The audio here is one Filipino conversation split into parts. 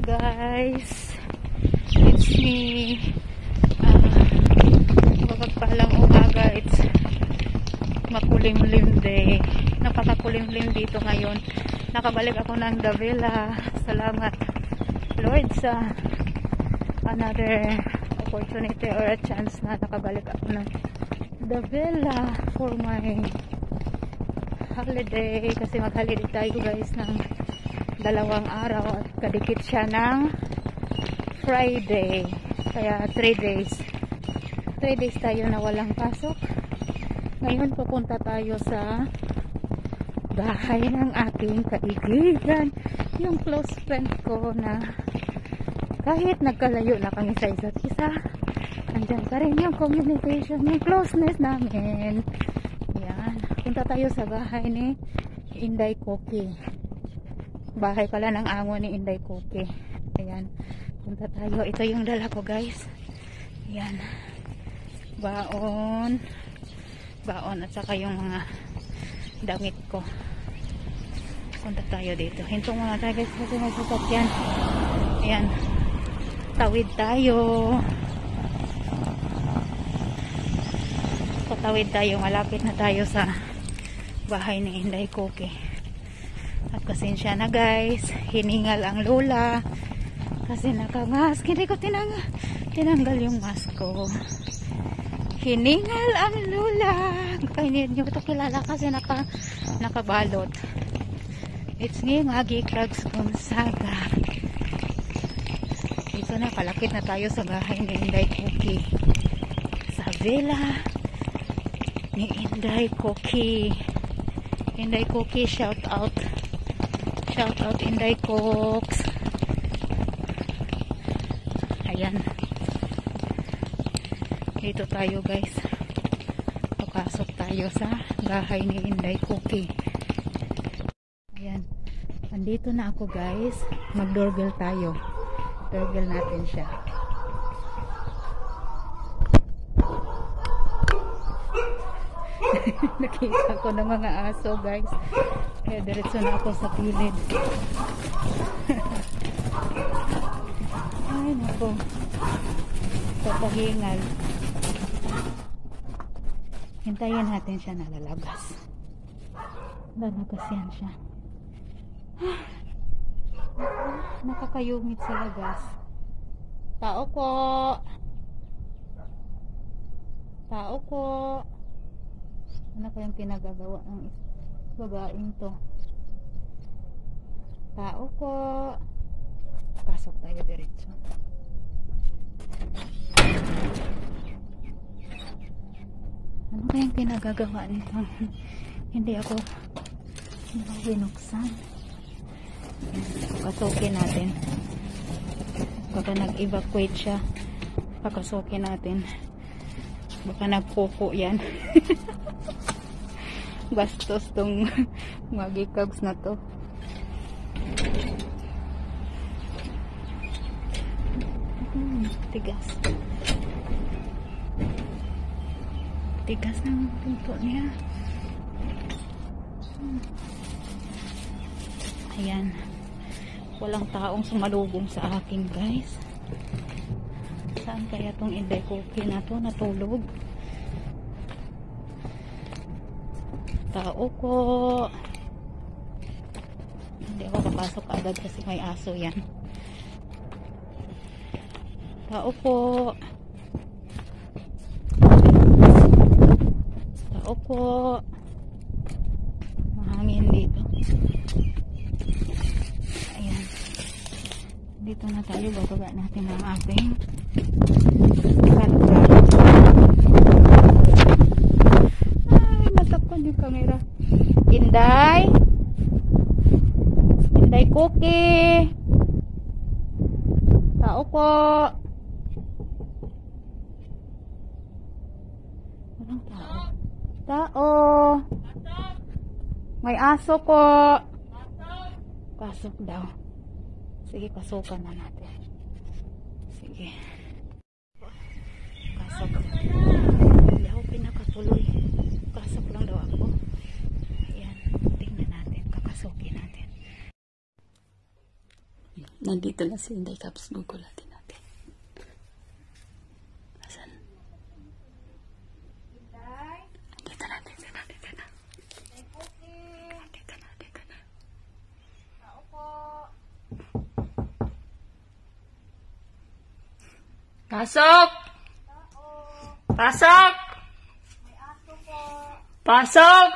guys, it's me. Mapagpalang umaga. It's makulimlim day. Napakakulimlim dito ngayon. Nakabalik ako ng Davila. Salamat Lord sa another opportunity or a chance na nakabalik ako ng Davila for my holiday, kasi mag-holiday tayo guys ng 2 araw at kadikit siya ng Friday, kaya 3 days tayo na walang pasok. Ngayon pupunta tayo sa bahay ng aking kaibigan, yung close friend ko na kahit nagkalayo na kami sa isa't isa, andyan pa rin yung communication, yung closeness namin. Yan, punta tayo sa bahay ni Inday Koki. Bahay pala ng amo ni Inday Koki. Ayan, punta tayo. Ito yung dala ko guys. Ayan, baon at saka yung mga damit ko. Punta tayo dito. Hintong mga tayo guys kasi may sasakyan. Ayan, tawid tayo. Patawid tayo. Malapit na tayo sa bahay ni Inday Koki. At pasensya na guys, hiningal ang lola kasi nakamask. Hindi ko tinanggal yung mask ko. Hiningal ang lola. Kaya hindi ko ito kilala kasi nakabalot. It's me, Maggie Crags Gonzaga. Ito na, kalapit na tayo sa bahay ni Inday Koki. Sa villa ni Inday Koki. Inday Koki, shout out Inday Cooks. Ayan, dito tayo guys, papasok tayo sa bahay ni Inday Koki. Ayan, andito na ako guys, mag doorbell tayo. Doorbell natin siya. Nakita ko ng mga aso guys, kaya diretso na ako sa pilid. Ay nako, papahingal. Hintayin natin siya na lalabas. Lalabas yan siya. Nakakayumit sa labas. Tao ko, tao ko. Ano ko yung pinagagawa ng babaeng to? Tao ko. Pasok tayo diretso. Ano kayang pinagagawa nito? Hindi ako binuksan. Pakasukin natin. Baka nag-evacuate siya. Pakasukin natin. Baka nagpupo yan. Bastos tong Maggie Cubs na to. Tigas. Tigas ng pinto niya. Ayan. Walang taong sumalubong sa akin guys. Saan kaya tong Inday Koki na to natulog? Tao ko. Hindi ako papasok agad kasi may aso yan. Tao po. Tao po. Mahangin dito. Ayan. Dito na tayo. Bababa natin ang ating karga. Ay, natakpan yung camera. Inday. Inday Koki. Tao po. Walang tao. Tao. May aso ko. Pasok daw. Sige, pasukan na natin. Sige. Pasok. Hindi ako pinakatuloy. Pasok lang daw ako. Ayan. Tingnan natin. Kakasukin natin. Nandito na si Inday Caps. Gugulatin natin. Asan? Dito na. Dito na. Dito na. Pasok! Pasok! Pasok!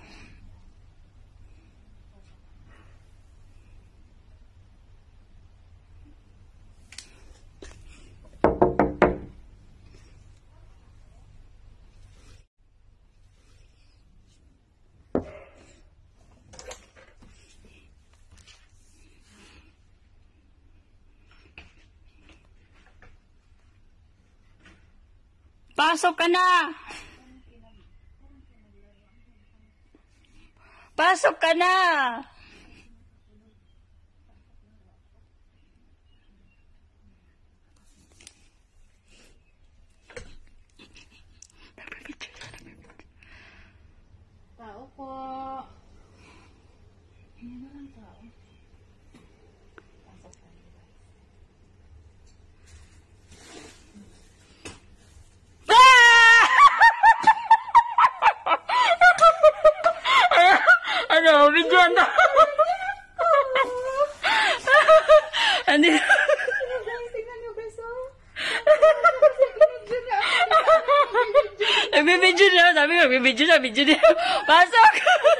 Pasok ka na! Pasok ka na! Tao po. Ayan na lang tao. Pasok tayo. Ano, video na. Ano? Tingnan nyo guys, oh. Nagbibidyo na. Sabi ko, nagbibidyo na. Video na. Pasok!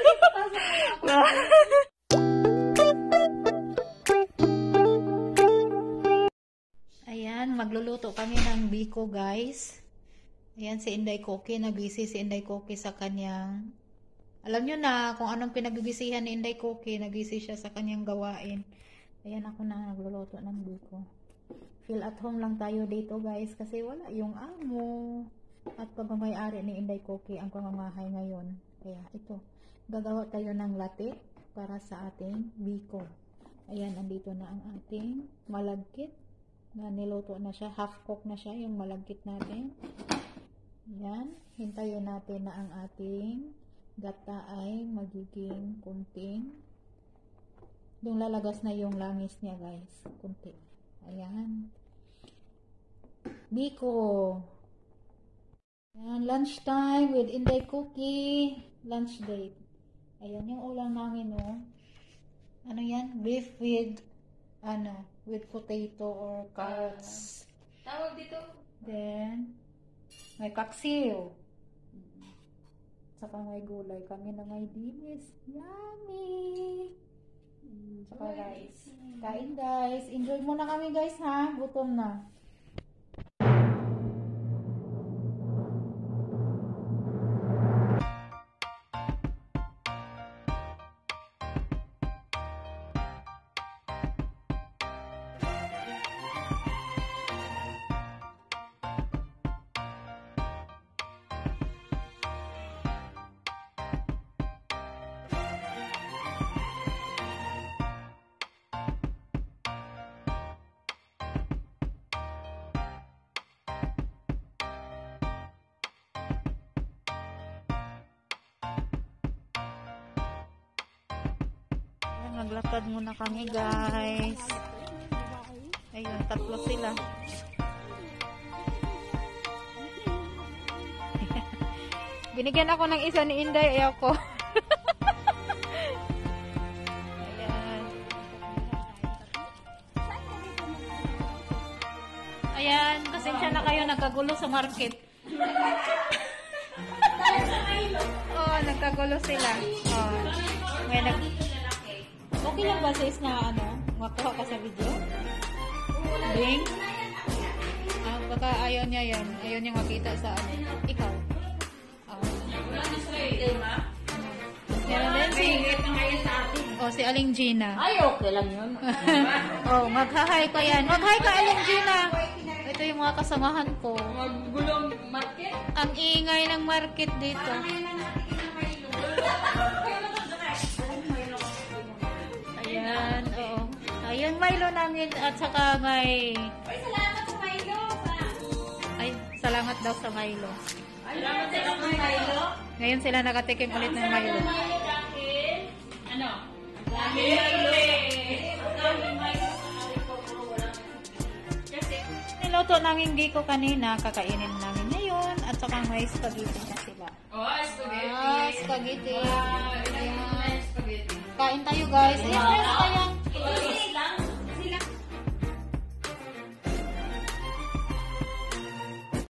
Ayan, magluluto kami ng biko guys. Ayan, si Inday Koki. Nabisi si Inday Koki sa kanyang... Alam nyo na kung anong pinagbibisihan ni Inday Koki. Nabisi siya sa kanyang gawain. Ayan, ako na nagluluto ng biko. Feel at home lang tayo dito guys. Kasi wala yung amo. At pagmamayari ni Inday Koki ang pamamahay ngayon. Kaya ito, gagawa tayo ng latte para sa ating biko. Ayan, andito na ang ating malagkit. Na niluto na siya. Half cook na siya yung malagkit natin. Ayan, hintayin natin na ang ating gata ay magiging kunting. Yung lalagas na yung langis niya guys. Kunti. Ayan. Biko. Ayan, lunch time with Inday Koki. Lunch date. Ayan yung ulam namin, no. Ano yan? Beef with, with potato or carrots. Tawag dito. Then, may kaksiw. Saka may gulay. Kami na may dinis. Yummy! Saka rice. Kain guys. Enjoy muna kami guys ha. Gutom na. Naglakad muna kami guys. Ayun, tatlo sila. Binigyan ako ng isa ni Inday, ayaw ko. Ayan. Ayan, pasensya na kayo, nagkagulo sa market. Oh, nagkagulo sila. Oh, may okay lang ba sis na makuha ka sa video? Bing? Baka ayaw niya yan. Ayaw niya makita sa ikaw. Si Aling Gina. Ay, okay lang yun. Mag-hi ka yan. Mag-hi ka, Aling Gina. Ito yung mga kasamahan ko. Maggulong market? Ang ingay ng market dito. Ayan, oo. Ayun, Milo namin at saka may... Ay, salamat sa Milo. Ay, salamat daw sa Milo. Salamat sa Milo. Ngayon sila nakatikim ulit ng Milo. Ano? Milo. Milo. niluto namin giko kanina, kakainin namin ngayon. At saka may spaghetti na sila. Oh, spaghetti. Ah, spaghetti. Wow, ilan yung spaghetti? Kain tayo guys. Ayan, meron tayong